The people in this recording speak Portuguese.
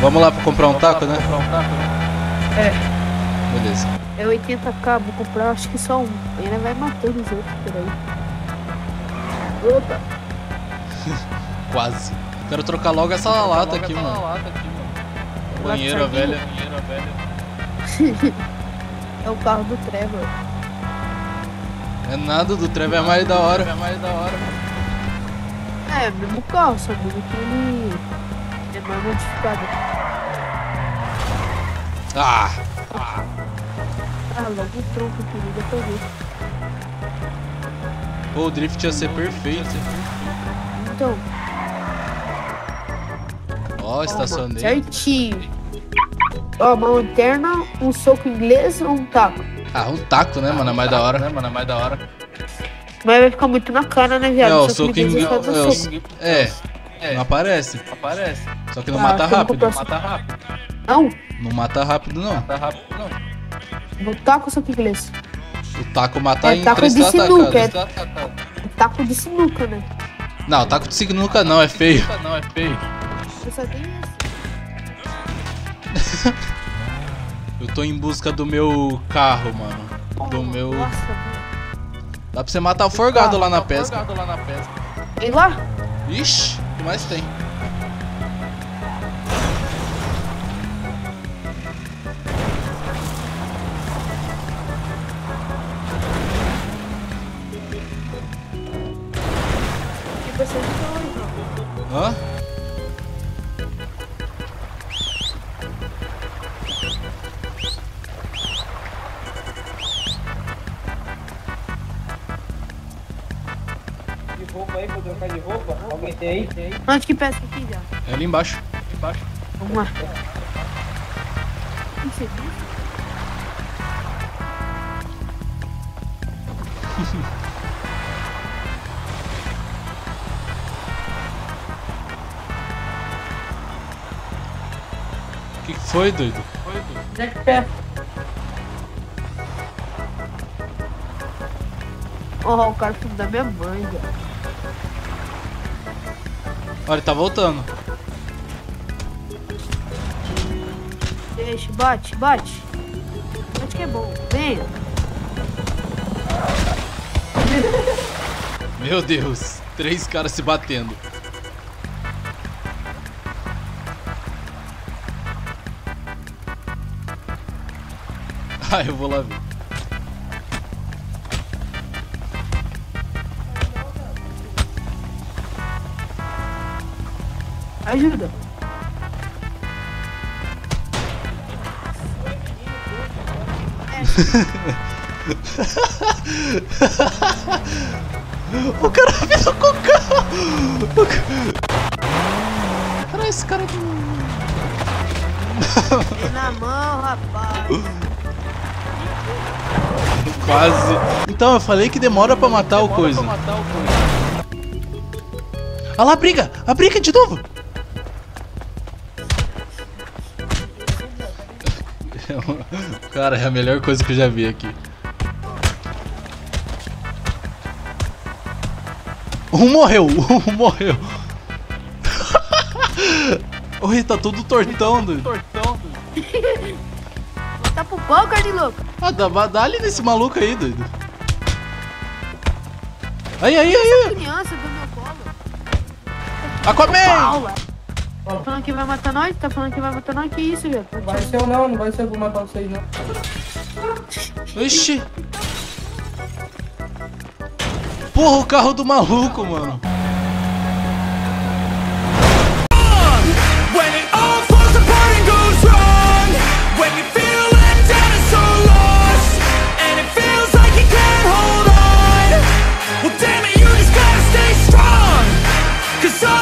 Vamos lá pra comprar um taco, né? É. Beleza. É 80k, vou comprar acho que só um. Ele vai matando os outros por aí. Opa! Quase. Quero trocar logo essa lata aqui, mano. Banheira velha. É o carro do Trevor. É nada, do Trevor é mais da hora. É, mesmo carro, só muda que ele é mais modificado. Ah! Ah, logo o tronco que liga pra ver. Pô, o drift ia ser perfeito. Então. Ó, estacionei. Certinho. Ó, uma lanterna, um soco inglês ou um taco? Ah, um taco, né, mano? É mais da hora. Mas vai ficar muito na cara, né, viado? É, o Soco soco inglês inglês. vai ficar no soco. Não aparece. Só que não Ah, mata acho que eu rápido. vou Não, Não mata rápido, não. no taco ou soco inglês? O taco mata em taco 3 de sinuca, atacadas. Taco de sinuca, né? Não, taco de sinuca não, é feio. Eu só tenho esse. Eu tô em busca do meu carro, mano. Do meu... Nossa, Dá pra você matar o forgado lá na pesca. vem lá. Ixi, o que mais tem? Que você não Hã? De roupa aí, pra trocar de roupa? Alguém tem aí? Onde que pesca aqui já? É ali embaixo. Vamos lá. Isso aqui? O que foi, doido? Onde é que pesca? Ó, o cara filho da minha mãe, velho. Olha, ele tá voltando. Deixa, bate. Bate que é bom. Venha. Meu Deus, 3 caras se batendo. Ah, eu vou lá ver. Ajuda. O cara virou com o carro. Cara, esse cara... Tem na mão, rapaz. Quase. Então, eu falei que demora pra matar o coisa. Olha lá, a briga de novo. Cara, é a melhor coisa que eu já vi aqui. Um morreu. Oi, tá tudo tortão, doido. Tá pro pau, carne louca. Ah, dá ali nesse maluco aí, doido. Aí. Criança do meu colo. Aquaman! Paula. Tá falando que vai matar nós? Que isso, velho? Não vai ser eu não vai ser eu que vou matar vocês não. Ixi. Porra, o carro do maluco, mano. When it all falls apart and goes wrong, when you feel let down and so lost, and it feels like you can't hold on, well damn it, you just gotta stay strong, 'cause all